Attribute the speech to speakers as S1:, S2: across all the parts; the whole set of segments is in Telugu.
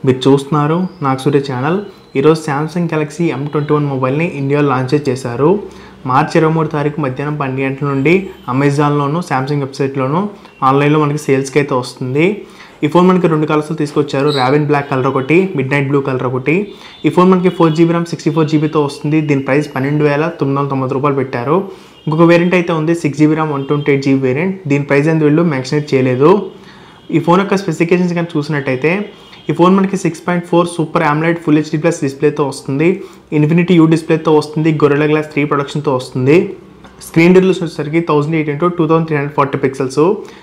S1: మీరు చూస్తున్నారు నాకు సూర్య ఛానల్. ఈరోజు శాంసంగ్ గెలాక్సీ M21 మొబైల్ని ఇండియాలో లాంచ్ చేశారు. మార్చి 23 తారీఖు మధ్యాహ్నం 12 గంటల నుండి అమెజాన్లోను శాంసంగ్ వెబ్సైట్లోను ఆన్లైన్లో మనకి సేల్స్కి అయితే వస్తుంది. ఈ ఫోన్ మనకి రెండు కలర్స్లో తీసుకొచ్చారు. రావిన్ బ్లాక్ కలర్ ఒకటి, మిడ్ నైట్ బ్లూ కలర్ ఒకటి. ఈ ఫోన్ మనకి 4GB RAM 64GBతో వస్తుంది. దీని ప్రైస్ 12,990 రూపాయలు పెట్టారు. ఇంకొక వేరియంట్ అయితే ఉంది 6GB RAM 128GB వేరియంట్. దీని ప్రైస్ అనేది వీళ్ళు మెన్షన్ చేయలేదు. ఈ ఫోన్ యొక్క స్పెసిఫికేషన్స్ కానీ చూసినట్టయితే ఈ ఫోన్ మనకి 6.4 super AMOLED full HD plus డిస్ప్లేతో వస్తుంది. ఇన్ఫినిటీ యూ డిస్ప్లేతో వస్తుంది. గొరిల్లా గ్లాస్ 3 ప్రొడక్షన్తో వస్తుంది. స్క్రీన్ రిజల్యూషన్ వచ్చేసరికి 1080x2340 పిక్సెల్స్,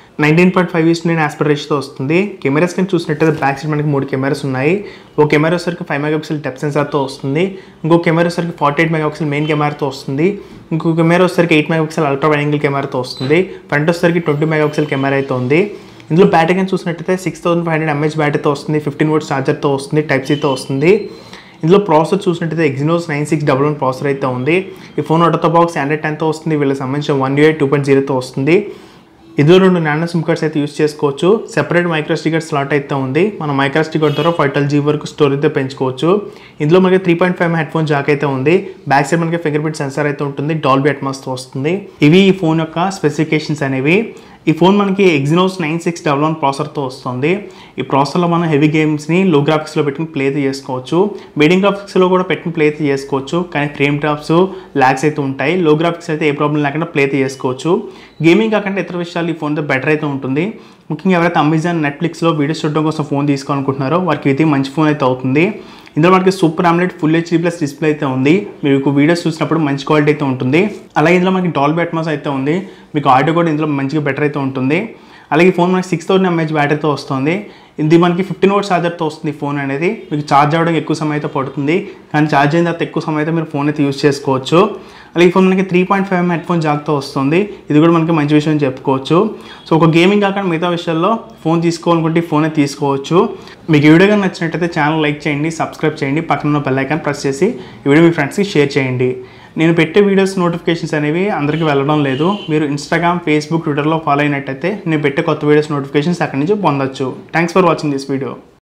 S1: 19.5:9 ఆస్పెక్ట్ రేషియోతో వస్తుంది. కెమెరాస్ కానీ చూసినట్టయితే బ్యాక్ సైడ్ మనకి 3 కెమెరాస్ ఉన్నాయి. ఒక కెమెరా వచ్చేసరికి 5 మెగాపిక్సెల్ డెప్త్ సెన్సార్తో వస్తుంది. ఇంకో కెమెరా వచ్చేసరికి 48 మెగాపిక్సెల్ మెయిన్ కెమెరాతో వస్తుంది. ఇంకో కెమెరా వచ్చేసరికి 8 మెగాపిక్సెల్ అల్ట్రా వైడ్ యాంగిల్ కెమెరాతో వస్తుంది. ఫ్రంట్ వచ్చేసరికి 20 మెగాపిక్సెల్ కెమెరా అయితే ఉంది. ఇందులో బ్యాటరీ కానీ చూసినట్టయితే 6500 mAh బ్యాటరీతో వస్తుంది. 15 వోల్ట్ ఛార్జర్తో వస్తుంది. టైప్ సితో వస్తుంది. ఇందులో ప్రాసెసర్ చూసినట్టయితే Exynos 9611 ప్రాసెసర్ అయితే ఉంది. ఈ phone out of the box Android 10తో వస్తుంది. వీళ్ళకి సంబంధించిన One UI 2.0తో వస్తుంది. ఇందులో 2 నానో సిమ్ కార్డ్స్ అయితే యూస్ చేసుకోవచ్చు. Separate micro SD card slot అయితే ఉంది. మనం మైక్రో SD కార్డ్ ద్వారా 512GB వరకు స్టోరేజ్ అయితే పెంచుకోవచ్చు. ఇందులో మనకి 3.5 హెడ్ ఫోన్ జాక్ అయితే ఉంది. బ్యాక్ సైడ్ మనకి ఫింగర్ ప్రింట్ సెన్సార్ అయితే ఉంటుంది. డాల్బీ అట్మాస్తో వస్తుంది. ఇవి ఈ ఫోన్ యొక్క స్పెసిఫికేషన్స్ అనేవి. ఈ ఫోన్ మనకి Exynos 9611 ప్రాసెసర్తో వస్తుంది. ఈ ప్రాసెసర్లో మనం హెవీ గేమ్స్ని లో గ్రాఫిక్స్లో పెట్టుకుని ప్లే అయితే చేసుకోవచ్చు. మీడియం గ్రాఫిక్స్లో కూడా పెట్టుకుని ప్లే అయితే చేసుకోవచ్చు. కానీ ఫ్రేమ్ డ్రాప్స్ ల్యాగ్స్ అయితే ఉంటాయి. లో గ్రాఫిక్స్ అయితే ఏ ప్రాబ్లం లేకుండా ప్లే అయితే చేసుకోవచ్చు. గేమింగ్ కాకుండా ఇతర విషయాలు ఈ ఫోన్తో బెటర్ అయితే ఉంటుంది. ముఖ్యంగా ఎవరైతే అమెజాన్, నెట్ఫ్లిక్స్లో వీడియోస్ చూడడం కోసం ఫోన్ తీసుకోవాలనుకుంటున్నారో వారికి ఇది మంచి ఫోన్ అయితే అవుతుంది. ఇందులో మనకి super AMOLED full HD plus డిస్ప్లే అయితే ఉంది. మీకు వీడియోస్ చూసినప్పుడు మంచి క్వాలిటీ అయితే ఉంటుంది. అలాగే ఇందులో మనకి డాల్బీ అట్మాస్ అయితే ఉంది. మీకు ఆడియో కూడా ఇందులో మంచిగా బెటర్ అయితే ఉంటుంది. అలాగే ఈ ఫోన్ మనకి 6000 mAh బ్యాటరీతో వస్తుంది. ఇది మనకి 15 వోల్ట్ ఛార్జర్తో వస్తుంది. ఫోన్ అనేది మీకు ఛార్జ్ అవ్వడానికి ఎక్కువ సమయం అయితే పడుతుంది. కానీ ఛార్జ్ అయిన తర్వాత ఎక్కువ సమయం అయితే మీరు ఫోన్ అయితే యూజ్ చేసుకోవచ్చు. అలాగే ఈ ఫోన్ మనకి 3.5 హెడ్ ఫోన్ జాక్తో వస్తుంది. ఇది కూడా మనకి మంచి విషయం చెప్పుకోవచ్చు. సో ఒక గేమింగ్ కాకుండా మిగతా విషయాల్లో ఫోన్ తీసుకోవాలనుకుంటే ఈ ఫోన్ అయితే తీసుకోవచ్చు. మీకు ఈ వీడియో కానీ నచ్చినట్టయితే ఛానల్ లైక్ చేయండి, సబ్స్క్రైబ్ చేయండి, పక్కన ఉన్న బెల్ ఐకాన్ ప్రెస్ చేసి ఈ వీడియో మీ ఫ్రెండ్స్కి షేర్ చేయండి. నేను పెట్టే వీడియోస్ నోటిఫికేషన్స్ అనేవి అందరికీ వెళ్ళడం లేదు. మీరు ఇన్స్టాగ్రామ్, ఫేస్బుక్, ట్విట్టర్లో ఫాలో అయినట్టయితే నేను పెట్టే కొత్త వీడియోస్ నోటిఫికేషన్స్ అక్కడి నుంచి పొందొచ్చు. Thanks for watching this video.